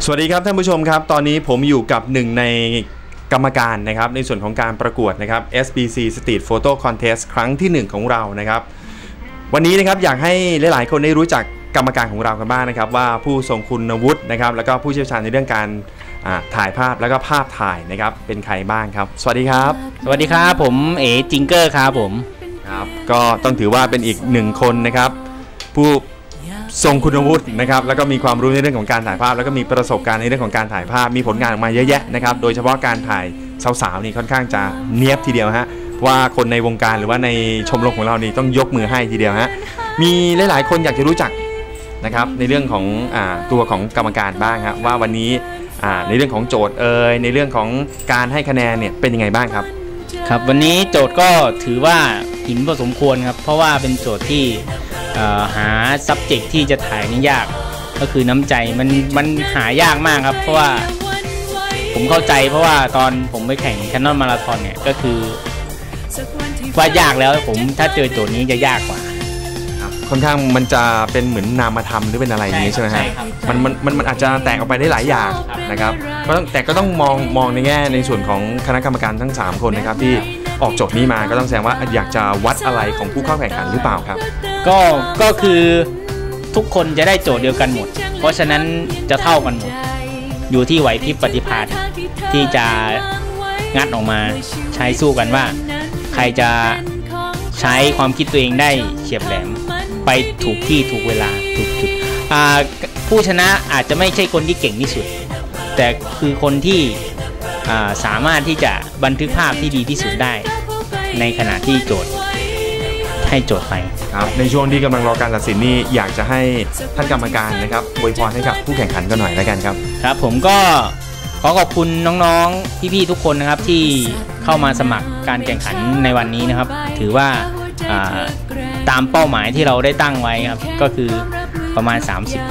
วัสดีครับท่านผู้ชมครับตอนนี้ผมอยู่กับหนึ่งในกรรมการนะครับในส่วนของการประกวดนะครับ SBC Street Photo Contest ครั้งที่1ของเรานะครับวันนี้นะครับอยากให้หลายๆคนได้รู้จักกรรมการของเรากันบ้างนะครับว่าผู้ทรงคุณวุฒินะครับแล้วก็ผู้เชี่ยวชาญในเรื่องการถ่ายภาพแล้วก็ภาพถ่ายนะครับเป็นใครบ้างครับสวัสดีครับสวัสดีครับผมเอ๋จิงเกอร์ครับผมครับก็ต้องถือว่าเป็นอีก1คนนะครับผู้ทรงคุณวุฒินะครับแล้วก็มีความรู้ในเรื่องของการถ่ายภาพแล้วก็มีประสบการณ์ในเรื่องของการถ่ายภาพมีผลงานออกมาเยอะแยะนะครับโดยเฉพาะการถ่ายสาวๆนี่ค่อนข้างจะเนียบทีเดียวฮะว่าคนในวงการหรือว่าในชมรมของเรานี่ต้องยกมือให้ทีเดียวฮะมีหลายๆคนอยากจะรู้จักนะครับในเรื่องของตัวของกรรมการบ้างครับว่าวันนี้ในเรื่องของโจทย์ในเรื่องของการให้คะแนนเนี่ยเป็นยังไงบ้างครับครับวันนี้โจทย์ก็ถือว่าหินพอสมควรครับเพราะว่าเป็นโจทย์ที่หา subject ที่จะถ่ายนี่ยากก็คือน้ำใจมันหายากมากครับเพราะว่าผมเข้าใจเพราะว่าตอนผมไปแข่งแคนนอนมาราธอนเนี่ยก็คือว่ายากแล้วผมถ้าเจอโจทย์นี้จะยากกว่าค่อนข้างมันจะเป็นเหมือนนามธรรมหรือเป็นอะไรอย่างนี้ใช่ไหมครับมันอาจจะแตกออกไปได้หลายอย่างนะครับแต่ก็ต้องมองในแง่ในส่วนของคณะกรรมการทั้ง3คนนะครับที่ออกโจทย์นี้มาก็ต้องแสดงว่าอยากจะวัดอะไรของผู้เข้าแข่งขันหรือเปล่าครับก็คือทุกคนจะได้โจทย์เดียวกันหมดเพราะฉะนั้นจะเท่ากันหมดอยู่ที่ไหวพริบปฏิภาณที่จะงัดออกมาใช้สู้กันว่าใครจะใช้ความคิดตัวเองได้เฉียบแหลมไปถูกที่ถูกเวลาถูกจุดผู้ชนะอาจจะไม่ใช่คนที่เก่งที่สุดแต่คือคนที่สามารถที่จะบันทึกภาพที่ดีที่สุดได้ในขณะที่โจทย์ให้โจทย์ไปครับในช่วงที่กำลังรอการตัดสินนี่อยากจะให้ท่านกรรมการนะครับอวยพรให้กับผู้แข่งขันกันหน่อยแล้วกันครับครับผมก็ขอขอบคุณน้องๆพี่ๆทุกคนนะครับที่เข้ามาสมัครการแข่งขันในวันนี้นะครับถือว่าตามเป้าหมายที่เราได้ตั้งไว้ครับก็คือประมาณ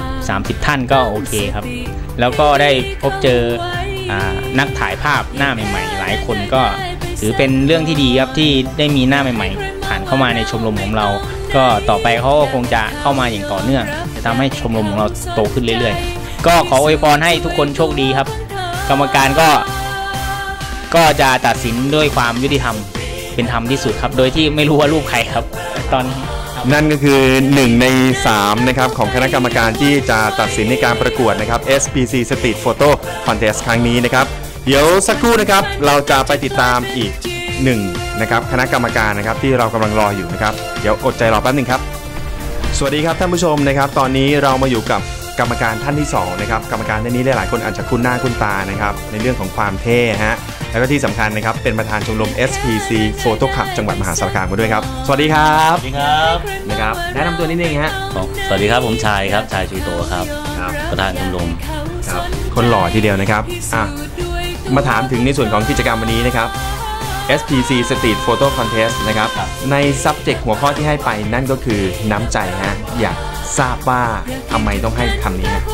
30ท่านก็โอเคครับแล้วก็ได้พบเจอนักถ่ายภาพหน้าใหม่ๆหลายคนก็ถือเป็นเรื่องที่ดีครับที่ได้มีหน้าใหม่ๆผ่านเข้ามาในชมรมของเราก็ต่อไปเขาก็คงจะเข้ามาอย่างต่อเนื่องจะทำให้ชมรมของเราโตขึ้นเรื่อยๆก็ขออวยพรให้ทุกคนโชคดีครับกรรมการก็จะตัดสินด้วยความยุติธรรมเป็นธรรมที่สุดครับโดยที่ไม่รู้ว่ารูปใครครับตอนนั่นก็คือ1ใน3นะครับของคณะกรรมการที่จะตัดสินในการประกวดนะครับ SBC Street Photo Contest ครั้งนี้นะครับเดี๋ยวสักครู่นะครับเราจะไปติดตามอีก1นะครับคณะกรรมการนะครับที่เรากำลังรออยู่นะครับเดี๋ยวอดใจรอแป๊บนึงครับสวัสดีครับท่านผู้ชมนะครับตอนนี้เรามาอยู่กับกรรมการท่านที่2นะครับกรรมการท่านนี้หลายๆคนอาจจะคุ้นหน้าคุ้นตานะครับในเรื่องของความเท่ฮะแล้วก็ที่สำคัญนะครับเป็นประธานชมรม SPC Photo Club จังหวัดมหาสารคามกันด้วยครับสวัสดีครับสวัสดีครับนะครับแนะนำตัวนิดนึงฮะสวัสดีครับผมชายครับชายชูโตครับประธานชมรมครับคนหล่อทีเดียวนะครับมาถามถึงในส่วนของกิจกรรมวันนี้นะครับ SPC Street Photo Contest นะครับใน subject หัวข้อที่ให้ไปนั่นก็คือน้ำใจฮะอยากทราบว่าทำไมต้องให้คำนี้ฮะ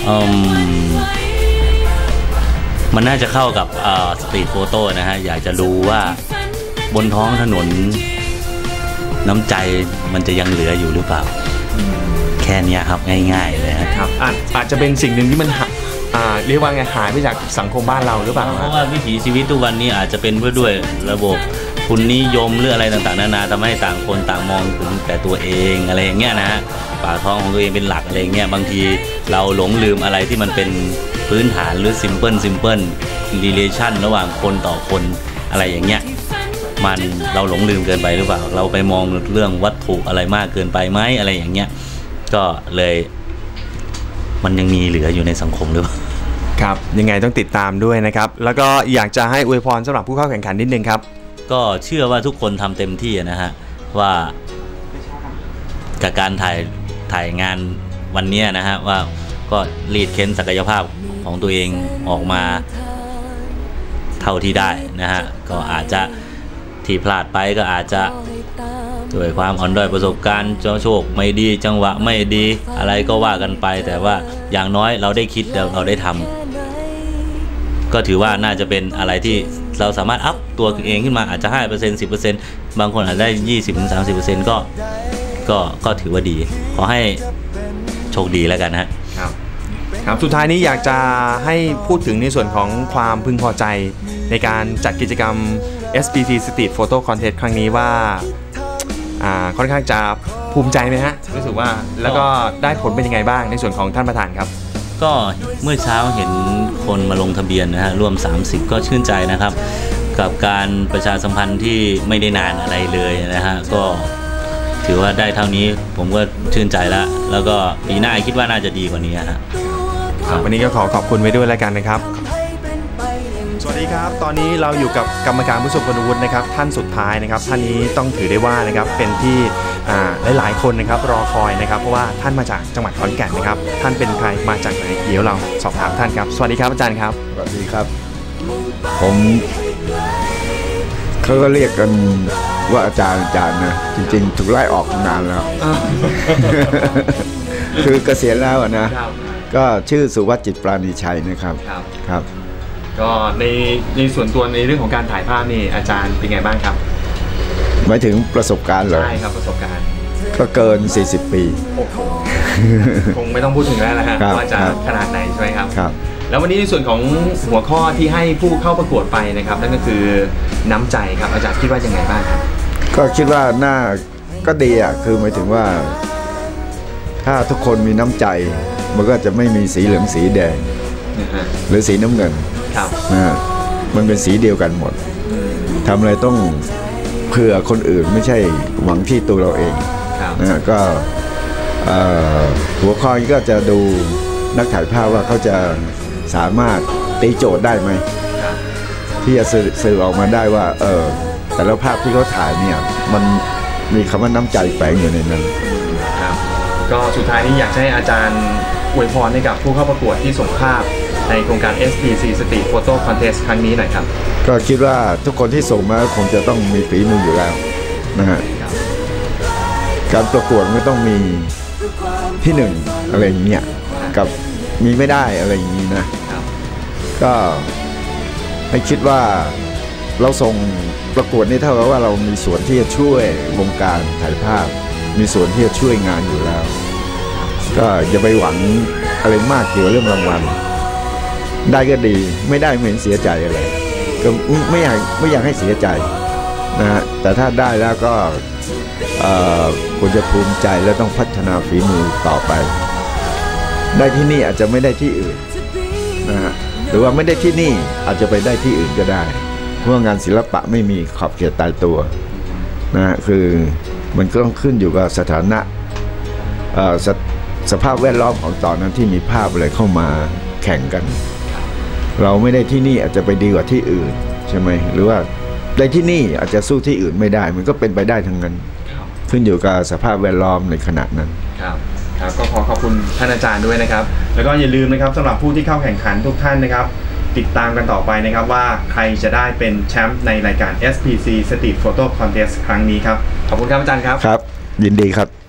มันน่าจะเข้ากับสตรีทโฟโต้นะฮะอยากจะรู้ว่าบนท้องถนนน้ำใจมันจะยังเหลืออยู่หรือเปล่าแค่นี้ครับง่ายๆเลยครับอาจจะเป็นสิ่งหนึ่งที่มันเรียกว่าไงหายไปจากสังคมบ้านเราหรือเปล่าเพราะว่าวิถีชีวิตทุกวันนี้อาจจะเป็นเพื่อด้วยระบบทุนนิยมหรืออะไรต่างๆนานาทำให้ต่างคนต่างมองถึงแต่ตัวเองอะไรอย่างเงี้ยนะฮะปากท้องของตัวเองเป็นหลักอะไรเงี้ยบางทีเราหลงลืมอะไรที่มันเป็นพื้นฐานหรือ simple relation ระหว่างคนต่อคนอะไรอย่างเงี้ยมันเราหลงลืมเกินไปหรือเปล่าเราไปมองเรื่องวัตถุอะไรมากเกินไปไหมอะไรอย่างเงี้ยก็เลยมันยังมีเหลืออยู่ในสังคมหรือเปล่าครับยังไงต้องติดตามด้วยนะครับแล้วก็อยากจะให้อวยพรสำหรับผู้เข้าแข่งขันนิดนึงครับก็เชื่อว่าทุกคนทำเต็มที่นะฮะว่ากับการถ่ายงานวันนี้นะฮะว่าก็รีดเค้นศักยภาพของตัวเองออกมาเท่าที่ได้นะฮะก็อาจจะที่พลาดไปก็อาจจะด้วยความอ่อนด้อยประสบการณ์โชคไม่ดีจังหวะไม่ดีอะไรก็ว่ากันไปแต่ว่าอย่างน้อยเราได้คิดเราได้ทำก็ถือว่าน่าจะเป็นอะไรที่เราสามารถอัพตัวเองขึ้นมาอาจจะ 5% 10% บางคนอาจจะได้ 20-30% ก็ถือว่าดีขอให้โชคดีแล้วกันครับครับสุดท้ายนี้อยากจะให้พูดถึงในส่วนของความพึงพอใจในการจัดกิจกรรม SPC Street Photo Contest ครั้งนี้ว่าค่อนข้างจะภูมิใจไหมฮะรู้สึกว่าแล้วก็ได้ผลเป็นยังไงบ้างในส่วนของท่านประธานครับก็เมื่อเช้าเห็นคนมาลงทะเบียนนะฮะร่วม30ก็ชื่นใจนะครับกับการประชาสัมพันธ์ที่ไม่ได้นานอะไรเลยนะฮะก็ถือว่าได้เท่านี้ผมก็ชื่นใจแล้วก็ปีหน้าคิดว่าน่าจะดีกว่านี้ฮะวันนี้ก็ขอบคุณไว้ด้วยแล้วกันนะครับสวัสดีครับตอนนี้เราอยู่กับกรรมการผู้ทรงคุณวุฒินะครับท่านสุดท้ายนะครับท่านนี้ต้องถือได้ว่านะครับเป็นที่หลายๆคนนะครับรอคอยนะครับเพราะว่าท่านมาจากจังหวัดขอนแก่นนะครับท่านเป็นใครมาจากไหนเดี๋ยวเราสอบถามท่านครับสวัสดีครับอาจารย์ครับสวัสดีครับผมเขาก็เรียกกันว่าอาจารย์นะจริงๆถูกไล่ออกนานแล้วคือเกษียณแล้วนะก็ชื่อสุวัฒน์จิตปราณีชัยนะครับครับก็ในส่วนตัวในเรื่องของการถ่ายภาพนี่อาจารย์เป็นไงบ้างครับหมายถึงประสบการณ์เหรอใช่ครับประสบการณ์ก็เกิน40 ปีโอ้โหคงไม่ต้องพูดถึงแล้วนะฮะว่าจะขนาดไหนใช่ไหมครับครับแล้ววันนี้ในส่วนของหัวข้อที่ให้ผู้เข้าประกวดไปนะครับนั่นก็คือน้ำใจครับอาจารย์คิดว่ายังไงบ้างครับก็คิดว่าน่าก็ดีอ่ะคือหมายถึงว่าถ้าทุกคนมีน้ำใจมันก็จะไม่มีสีเหลืองสีแดงหรือสีน้ำเงินนะมันเป็นสีเดียวกันหมดทำอะไรต้องเผื่อคนอื่นไม่ใช่หวังที่ตัวเราเองนะก็หัวข้อนี้ก็จะดูนักถ่ายภาพว่าเขาจะสามารถตีโจทย์ได้ไหมที่จะสื่อออกมาได้ว่าแต่ละภาพที่เขาถ่ายเนี่ยมันมีคำว่าน้ำใจแฝงอยู่ในนั้นครับก็สุดท้ายนี้อยากให้อาจารย์อวยพรให้กับผู้เข้าประกวดที่ส่งภาพในโครงการ SPC Street Photo Contest ครั้งนี้หน่อยครับก็คิดว่าทุกคนที่ส่งมาคงจะต้องมีฝีมืออยู่แล้วนะฮะการประกวดไม่ต้องมีที่หนึ่งอะไรอย่างเงี้ยกับมีไม่ได้อะไรอย่างนี้นะก็ให้คิดว่าเราส่งประกวดนี่เท่ากับว่าเรามีส่วนที่จะช่วยวงการถ่ายภาพมีส่วนที่จะช่วยงานอยู่แล้วก็อย่าไปหวังอะไรมากเกี่ยวกับเรื่องรางวัลได้ก็ดีไม่ได้ไม่เห็นเสียใจอะไรก็ไม่อยากให้เสียใจนะฮะแต่ถ้าได้แล้วก็ควรจะภูมิใจและต้องพัฒนาฝีมือต่อไปได้ที่นี่อาจจะไม่ได้ที่อื่นนะฮะหรือว่าไม่ได้ที่นี่อาจจะไปได้ที่อื่นก็ได้เพราะงานศิลปะไม่มีขอบเขตตายตัวนะฮะคือมันก็ต้องขึ้นอยู่กับสถานะสภาพแวดล้อมของตอนนั้นที่มีภาพอะไรเข้ามาแข่งกันเราไม่ได้ที่นี่อาจจะไปดีกว่าที่อื่นใช่ไหมหรือว่าได้ที่นี่อาจจะสู้ที่อื่นไม่ได้มันก็เป็นไปได้ทั้งนั้นขึ้นอยู่กับสภาพแวดล้อมในขณะนั้นครับก็ขอบคุณท่านอาจารย์ด้วยนะครับแล้วก็อย่าลืมนะครับสำหรับผู้ที่เข้าแข่งขันทุกท่านนะครับติดตามกันต่อไปนะครับว่าใครจะได้เป็นแชมป์ในรายการ SPC Street Photo Contest ครั้งนี้ครับขอบคุณครับอาจารย์ครับครับยินดีครับ